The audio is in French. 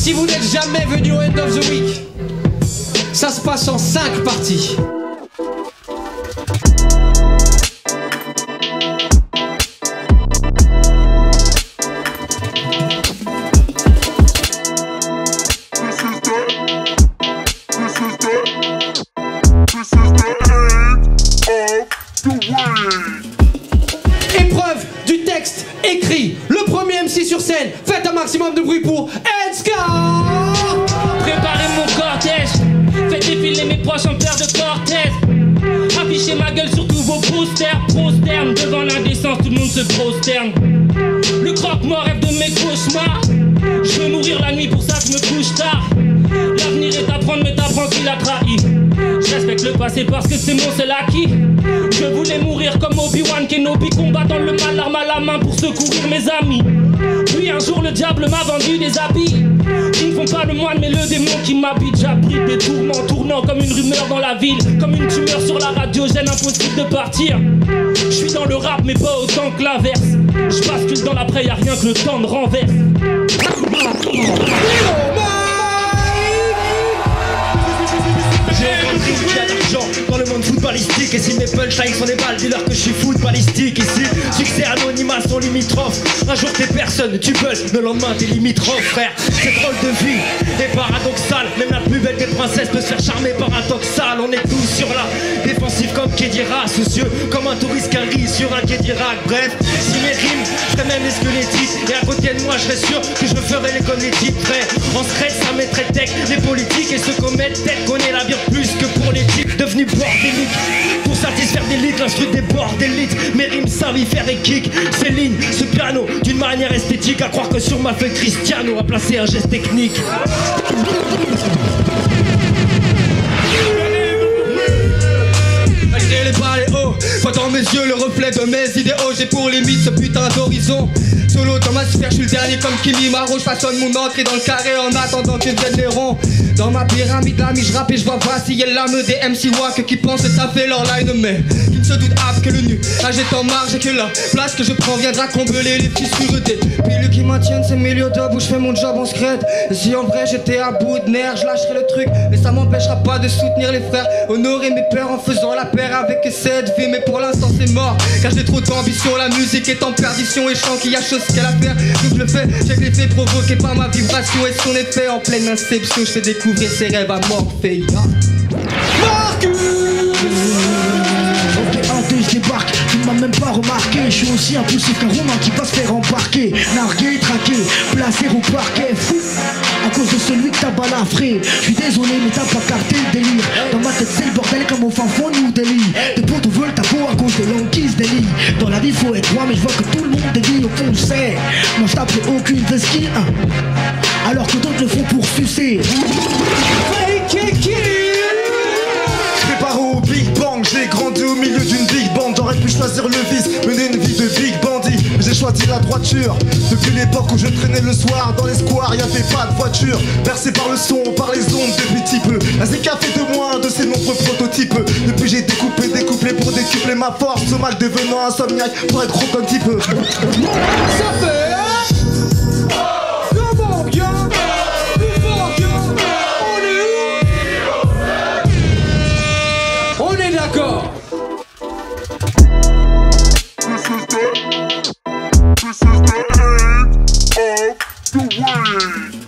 Si vous n'êtes jamais venu au End of the Week, ça se passe en 5 parties. Épreuve du texte écrit. Le premier MC sur scène. Faites un maximum de bruit pour Edska. Préparez mon cortège. Faites défiler mes proches en paire de cortège. Affichez ma gueule sur tous vos posters. Prosterne devant l'indécence, tout le monde se prosterne. Le croque-mort rêve de mes cauchemars. Je veux mourir la nuit, pour ça je me couche tard. L'avenir est à prendre, mais t'apprends qu'il a trahi. Je respecte le passé parce que c'est mon seul acquis. Je voulais mourir comme Obi-Wan Kenobi, combattant le mal, l'arme à la main pour secourir mes amis. Puis un jour le diable m'a vendu des habits qui ne font pas le moine mais le démon qui m'habite. J'abrite des tourments tournant comme une rumeur dans la ville, comme une tumeur sur la radio, gêne impossible de partir. Je suis dans le rap mais pas autant que l'inverse. Je bascule dans l'après, y'a rien que le temps de renverse. Dans le monde footballistique, et si mes punchlines sont des balles, dis-leur que je suis footballistique. Ici, succès anonymat sont limitrophes. Un jour t'es personne, tu buzz, le lendemain t'es limitrophe, frère. C'est drôle de vie et paradoxal. Même la plus belle des princesses peut se faire charmer par un toxal. On est tous sur la défensive comme Kedira, soucieux comme un touriste qu'un riz sur un quai d'Irak. Bref, si mes rimes feraient même les squelettiques, et à côté de moi je serais sûr que je ferais les comme les types. Frère, en secret ça mettrait tech les politiques, et ceux qu'on met tête connaît la bière plus que pour les types. Devenu bordélique pour satisfaire des litres, l'instru des bordélites. Mes rimes savent y faire et kick. Ces lignes, ce piano, d'une manière esthétique. À croire que sur ma feuille Cristiano a placé un geste technique. Les bras les hauts, vois dans mes yeux le reflet de mes idéaux. J'ai pour limite ce putain d'horizon. Solo dans ma sphère, je suis le dernier comme Kimi Maro. Je façonne mon entrée dans le carré en attendant que viennent les ronds. Dans ma pyramide d'amis, je rappe et je vois vaciller l'âme des MC Wack qui pensent taper leur line, mais qui ne se doutent que le nu. Là j'étais en marge et que la place que je prends viendra combler les fissures des piles qui maintiennent ces milieux d'hommes où je fais mon job en secret. Si en vrai j'étais à bout de nerfs, je lâcherais le truc, mais ça m'empêchera pas de soutenir les frères. Honorer mes pères en faisant la paire avec cette vie, mais pour l'instant c'est mort car j'ai trop d'ambition. La musique est en perdition et je sens qu'il y a chose qu'elle a faire. Donc je le fais, j'ai l'effet provoqué par ma vibration et son effet en pleine inception. Je fais découvrir ses rêves à Morphée. Marcus! Je débarque, tu ne m'as même pas remarqué. Je suis aussi impulsif qu'un romain qui va se faire embarquer. Nargué, traqué, placé au parquet. Fou, à cause de celui que t'as balafré. Je suis désolé mais t'as pas capté le délire. Dans ma tête c'est le bordel comme au fin fond New Delhi. Tes potes veulent ta peau à cause des Yankees Delhi. Dans la vie faut être roi mais je vois que tout le monde est dit. Au fond je sais, moi je tape aucune vesquille alors que d'autres le font pour sucer. Préparé au Big Bang, j'ai grandi au milieu d'une big band. J'aurais pu choisir le vice, mener une vie de big bandit, mais j'ai choisi la droiture. Depuis l'époque où je traînais le soir dans les squares, y'avait pas de voiture. Bercé par le son, par les ondes depuis petit peu. La ZK fait de moi un de ses nombreux prototypes. Depuis j'ai découpé pour décupler ma force. Ce mal devenant insomniaque pour être gros comme type. Ça fait d'accord. This is the end of the world.